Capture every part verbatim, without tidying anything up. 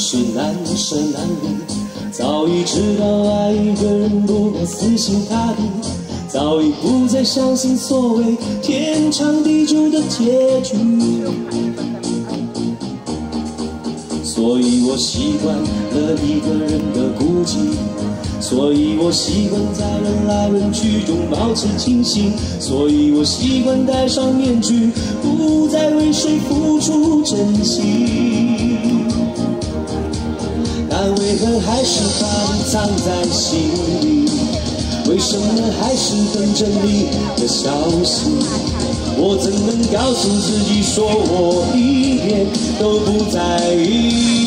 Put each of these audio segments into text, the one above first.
是难舍难离，早已知道爱一个人不该死心塌地，早已不再相信所谓天长地久的结局。所以我习惯了一个人的孤寂，所以我习惯在人来人去中保持清醒，所以我习惯戴上面具，不再为谁付出真心。但为何还是把你藏在心里？为什么还是等着你的消息？我怎能告诉自己说我一点都不在意？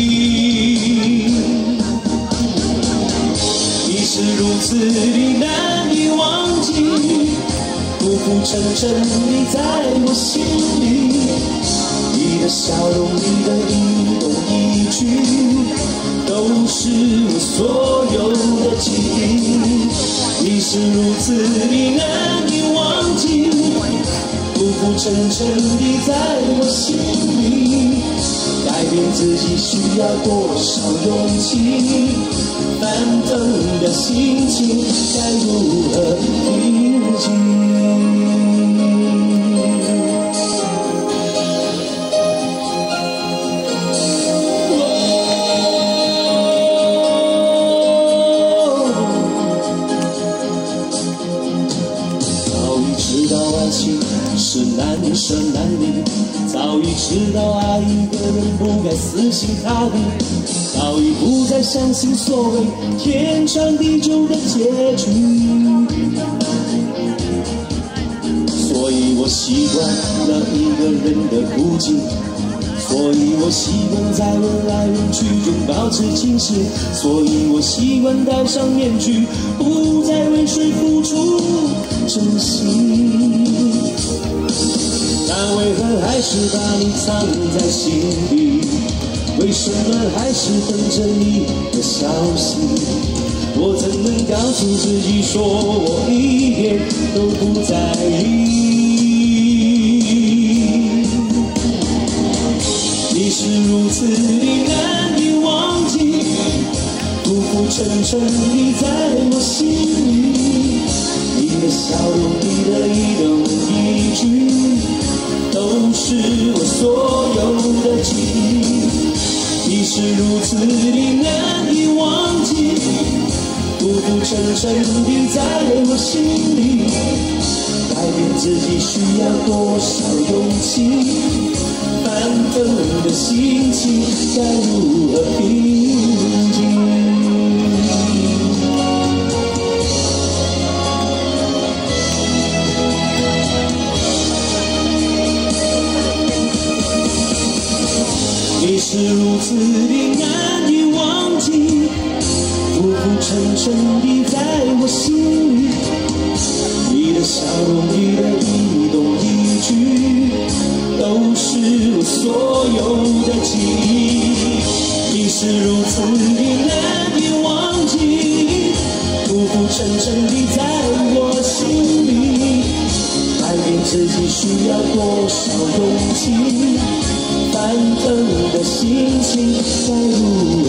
你是如此的难以忘记，浮浮沉沉地在我心里。你的笑容，你的一动一举，都是我所有的记忆。你是如此的难以忘记，浮浮沉沉地在我心里。改变自己需要多少勇气？翻腾的心情该如何平静？是难舍难离，早已知道爱一个人不该死心塌地，早已不再相信所谓天长地久的结局。所以我习惯了一个人的孤寂，所以我习惯在人来人去中保持清醒，所以我习惯戴上面具，不再为谁付出真心。但为何还是把你藏在心里？为什么还是等着你的消息？我怎能告诉自己说我一点都不在意？你是如此的难以忘记，浮浮沉沉地在我心里。你的笑容，你的一动一举，都是我所有的记忆。你是如此的难以忘记，浮浮沉沉地在我心里。改变自己需要多少勇气？翻腾的心情该如何平静？你是如此的难以忘记，浮浮沉沉地在我心里。你的笑容，你的一动一举，都是我所有的记忆。你是如此的难以忘记，浮浮沉沉地在我心里。改变自己需要多少勇气？翻腾的心情该如何？